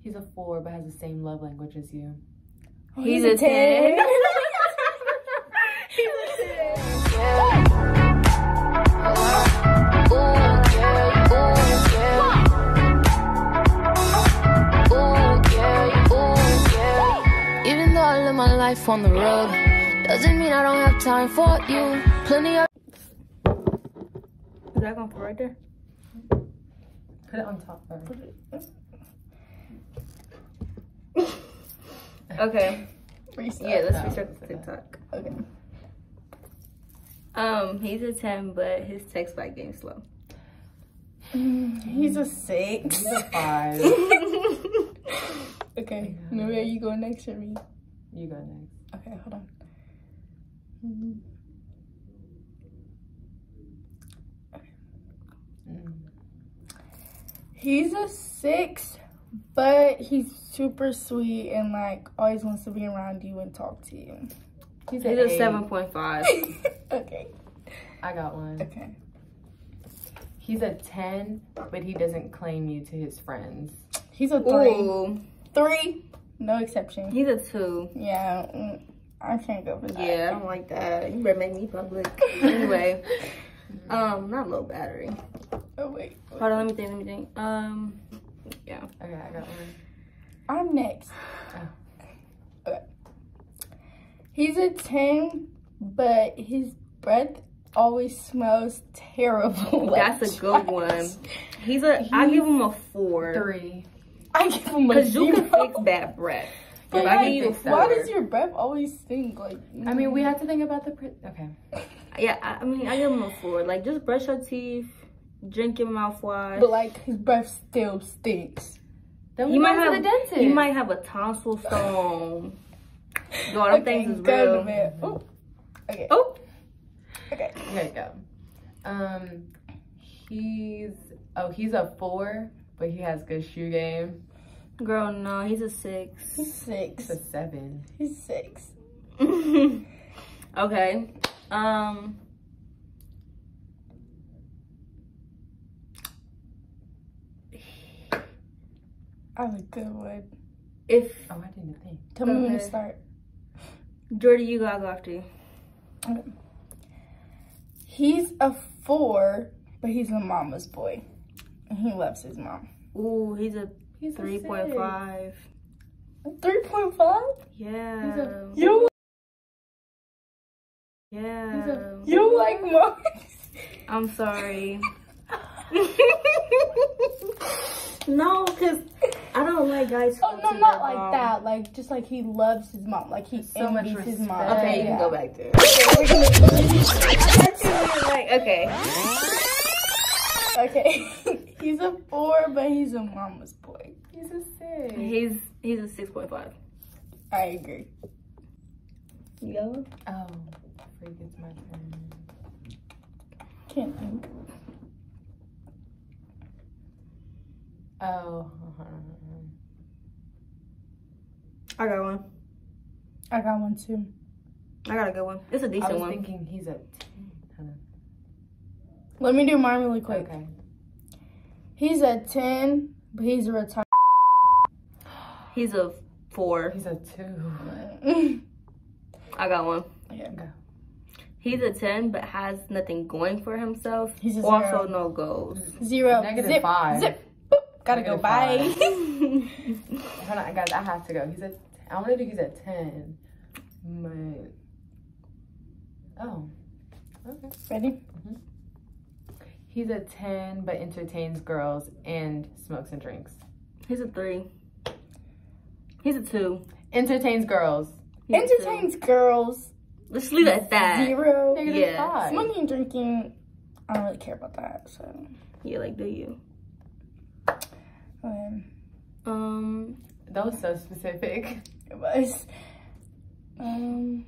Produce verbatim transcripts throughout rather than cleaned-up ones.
He's a four, but has the same love language as you. Oh, he's, he's a ten. ten. He's a ten. Even though I live my life on the road, doesn't mean I don't have time for you. Plenty of. Is that going to put right there? Put it on top first. Okay. Restart. Yeah, let's No, restart the TikTok. Okay. Um, he's a ten, but his text back game slow. Mm, he's a six. He's a five. Okay. Maria, you go next or me? You go next. Okay, hold on. Mm-hmm. Mm. He's a six, but he's super sweet and like always wants to be around you and talk to you. He's, he's a seven point five. Okay. I got one. Okay. He's a ten, but he doesn't claim you to his friends. He's a three. Ooh. Three, no exception. He's a two. Yeah, mm, I can't go for that. Yeah, I don't like that. You better make me public. Anyway, um, not low battery. Oh wait, wait. Hold on, let me think. Let me think. Um, yeah. Okay, I got one. I'm next. Oh. Okay. He's a ten, but his breath always smells terrible. That's like a good one. He's a. I give him a four. Three. I give him a Cause you zero. can fix bad breath. But I like, give you a why four. does your breath always stink? Like, I mean, we have to think about the. Pre okay. Yeah, I, I mean, I give him a four. Like, just brush your teeth, drink your mouthwash. But like, his breath still stinks. Then he we might might have to the dentist. He might have a tonsil stone. Yo, them Okay, things is go to real. bed. Oh. Okay. Oh, Okay. There you go. Um, he's oh he's a four, but he has good shoe game. girl, no, he's a six. He's six. He's a seven. He's six. Okay. Um. I have a good one. If Oh, I didn't think. Tell me when to Okay. start. Jordy, you gotta go after you. Okay. He's a four, but he's a mama's boy. And he loves his mom. Ooh, he's a He's three point five. three point five? Yeah. He's a- You don't, yeah. he's a- you don't like mom? I'm sorry. No, because I don't like guys who Oh, go no, to not their like mom. that. Like, just like he loves his mom. Like, he So much envies his mom. respect. Okay, you Yeah. can go back there. Like, okay. Okay. He's a four, but he's a mama's boy. He's a six. He's he's a six point five. I agree. You got one? Oh, freak! It's my turn. Can't think. Oh. I got one. I got one too. I got a good one. It's a I decent was one. thinking he's a ten. Hold on. Let me do mine really quick. Okay. He's a ten, but he's a retired. He's a four. He's a two. I got one. Yeah. Go. He's a ten, but has nothing going for himself. He's a also zero. no goals. Zero. Negative Zip, five. Zip. Boop. Gotta Negative go. Bye. Hold on, guys. I have to go. He's a. I want to do. He's a ten. But. Oh. Okay. Ready? He's a ten, but entertains girls and smokes and drinks. He's a three. He's a two. Entertains girls. He's a two. Entertains girls. Let's leave it at that. Zero. Negative Yeah. five. Smoking and drinking, I don't really care about that. So, Yeah, like, do you? um, Um, That was so specific. it was. Um.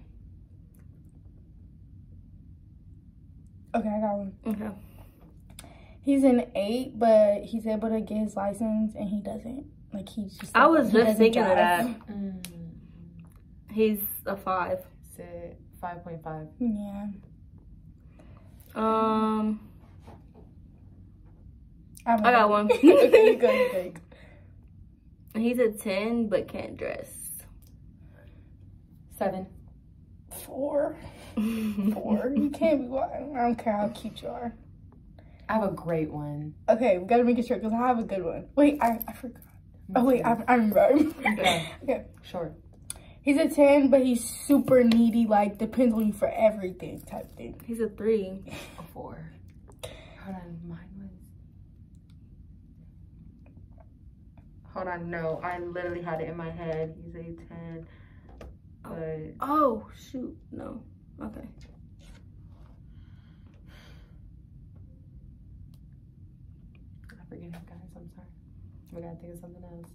Okay, I got one. okay. He's an eight, but he's able to get his license, and he doesn't. Like, he's just. I was he just doesn't thinking of drive. that. Mm. He's a five. Sit. five point five. Yeah. Um, I'm I got one. Okay, you go, you go, you go. He's a ten, but can't dress. Seven. Four. Four. You can't be lying. I don't care how cute you are. I have a great one. Okay, we gotta make it short because I have a good one. Wait, I, I forgot. Oh, wait, I, I remember. Okay. Okay. Short. He's a ten, but he's super needy, like, depends on you for everything type thing. He's a three. A four. Hold on, mine was... Hold on, no. I literally had it in my head. He's a ten, but... Oh, shoot. No. Okay. I forget it, guys. I'm sorry. We gotta think of something else.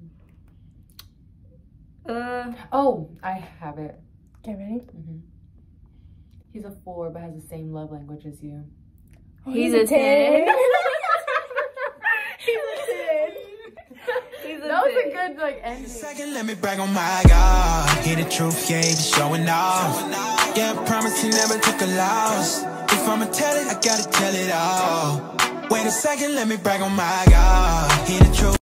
Um... Uh. Oh, I have it. Get ready? Mm-hmm. He's a four, but has the same love language as you. Oh, He's, he's a ten. ten. He's a ten. He's a that was ten. a good, like, ending. Second, let me brag on my God. Hear the truth, yeah, he be showing off. Yeah, I promise he never took a loss. If I'ma tell it, I gotta tell it all. Wait a second, let me brag on my God. Hear the truth.